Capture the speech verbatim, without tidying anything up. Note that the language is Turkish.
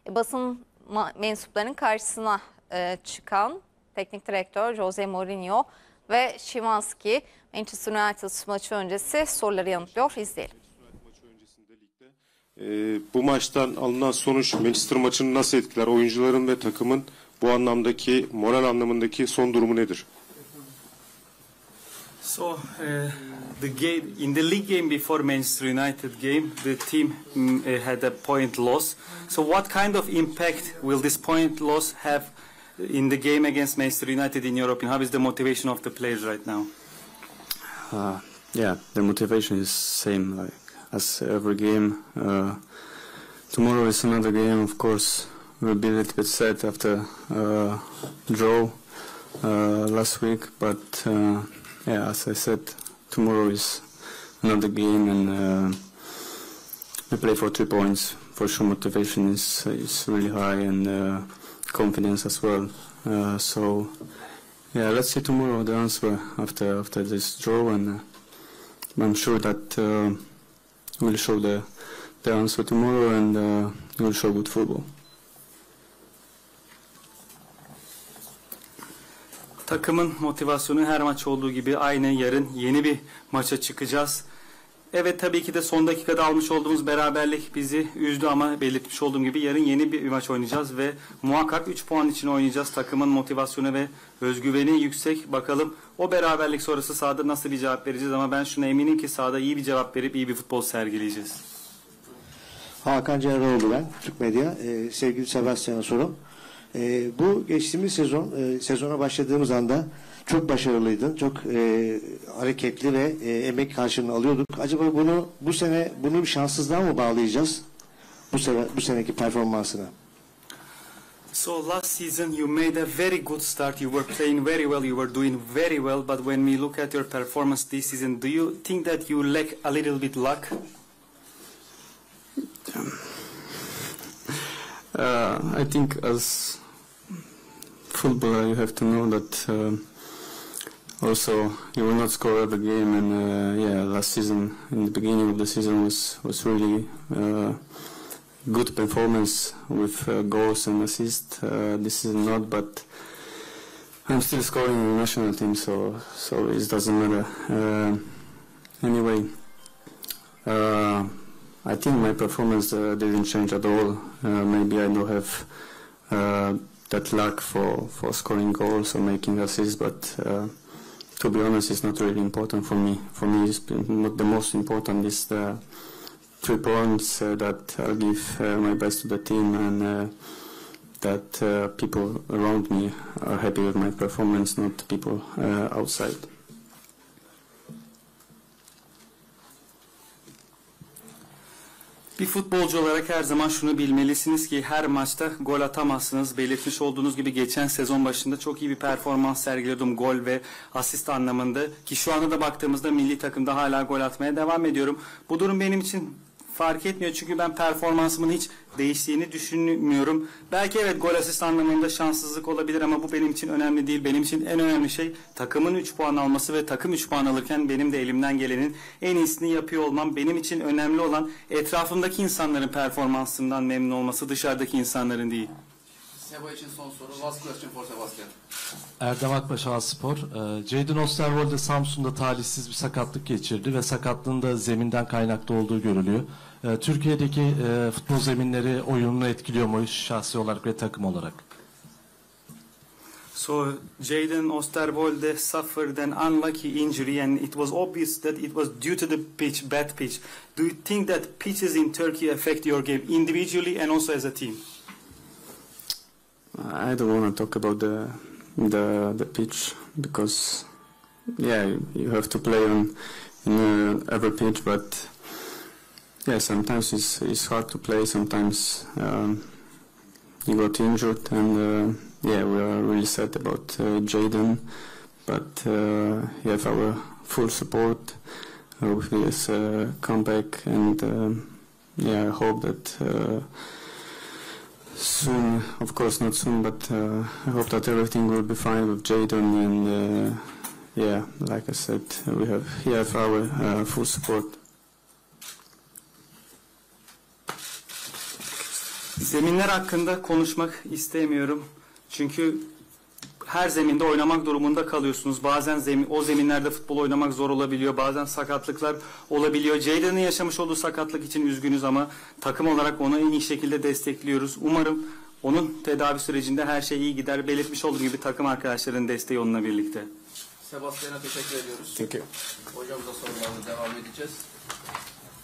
E, basın mensuplarının karşısına e, çıkan teknik direktör Jose Mourinho ve Szymański Manchester United maçı öncesi soruları yanıtlıyor. İzleyelim. Ee, bu maçtan alınan sonuç Manchester maçını nasıl etkiler? Oyuncuların ve takımın bu anlamdaki, moral anlamındaki son durumu nedir? So, uh, the game in the league game before Manchester United game, the team um, uh, had a point loss. So, what kind of impact will this point loss have in the game against Manchester United in Europe? And how is the motivation of the players right now? Uh, yeah, the motivation is same like as every game. Uh, tomorrow is another game. Of course, we'll be a little bit sad after uh, draw uh, last week, but. Uh, Yeah, as I said, tomorrow is another game, and uh, we play for three points. For sure, motivation is is really high, and uh, confidence as well. Uh, so, yeah, let's see tomorrow the answer after after this draw, and uh, I'm sure that uh, we'll show the the answer tomorrow, and uh, we'll show good football. Takımın motivasyonu her maç olduğu gibi aynı. Yarın yeni bir maça çıkacağız. Evet, tabii ki de son dakikada almış olduğumuz beraberlik bizi üzdü ama belirtmiş olduğum gibi yarın yeni bir maç oynayacağız ve muhakkak üç puan için oynayacağız. Takımın motivasyonu ve özgüveni yüksek. Bakalım o beraberlik sonrası sahada nasıl bir cevap vereceğiz ama ben şuna eminim ki sahada iyi bir cevap verip iyi bir futbol sergileyeceğiz. Hakan Cerrahoğlu ben, Türk Medya. Ee, sevgili Sebastian'a sorum. Ee, bu geçtiğimiz sezon, e, sezona başladığımız anda çok başarılıydın, çok e, hareketli ve e, emek karşılığını alıyorduk. Acaba bunu bu sene bunu bir şanssızlığa mı bağlayacağız? Bu sene bu seneki performansına. So last season you made a very good start. You were playing very well. You were doing very well. But when we look at your performance this season, do you think that you lack a little bit luck? Uh, I think as footballer you have to know that uh, also you will not score every game, and uh, yeah, last season in the beginning of the season was was really uh, good performance with uh, goals and assists. Uh, this is not, but I'm still scoring in the national team, so so it doesn't matter. Uh, anyway. Uh, I think my performance uh, didn't change at all. Uh, maybe I don't have uh, that luck for, for scoring goals or making assists, but uh, to be honest, it's not really important for me. For me, it's not the most important is the three points uh, that I'll give uh, my best to the team, and uh, that uh, people around me are happy with my performance, not people uh, outside. Bir futbolcu olarak her zaman şunu bilmelisiniz ki her maçta gol atamazsınız. Belirtmiş olduğunuz gibi geçen sezon başında çok iyi bir performans sergiliyordum gol ve asist anlamında. Ki şu anda da baktığımızda milli takımda hala gol atmaya devam ediyorum. Bu durum benim için fark etmiyor çünkü ben performansımın hiç değiştiğini düşünmüyorum. Belki evet gol asist anlamında şanssızlık olabilir ama bu benim için önemli değil. Benim için en önemli şey takımın üç puan alması ve takım üç puan alırken benim de elimden gelenin en iyisini yapıyor olmam. Benim için önemli olan etrafımdaki insanların performansından memnun olması, dışarıdaki insanların değil. Seba için son soru. Last question for Sebastian. Erdem Akbaş, A-Spor. Jadon Osterwolde Samsun'da talihsiz bir sakatlık geçirdi ve sakatlığın da zeminden kaynaklı olduğu görülüyor. Türkiye'deki e, futbol zeminleri oyununu etkiliyor mu şahsi olarak ve takım olarak? So Jadon Osterwolde suffered an unlucky injury and it was obvious that it was due to the pitch, bad pitch. Do you think that pitches in Turkey affect your game individually and also as a team? I don't want to talk about the the the pitch because yeah, you have to play on in uh, every pitch, but yeah, sometimes it's it's hard to play. Sometimes um, you got injured, and uh, yeah, we are really sad about uh, Jadon, but uh, you have our full support uh, with his uh, comeback, and uh, yeah, I hope that. Uh, Soon, of course not soon, but uh, I hope that everything will be fine with Jadon, and uh, yeah, like I said, we have he have our uh, full support. Zeminler hakkında konuşmak istemiyorum. Çünkü her zeminde oynamak durumunda kalıyorsunuz. Bazen zemin, o zeminlerde futbol oynamak zor olabiliyor. Bazen sakatlıklar olabiliyor. Jadon'ın yaşamış olduğu sakatlık için üzgünüz ama takım olarak onu en iyi şekilde destekliyoruz. Umarım onun tedavi sürecinde her şey iyi gider. Belirtmiş olduğu gibi takım arkadaşlarının desteği onunla birlikte. Sebastian'a teşekkür ediyoruz. Thank you. Hocamıza sorularla devam edeceğiz.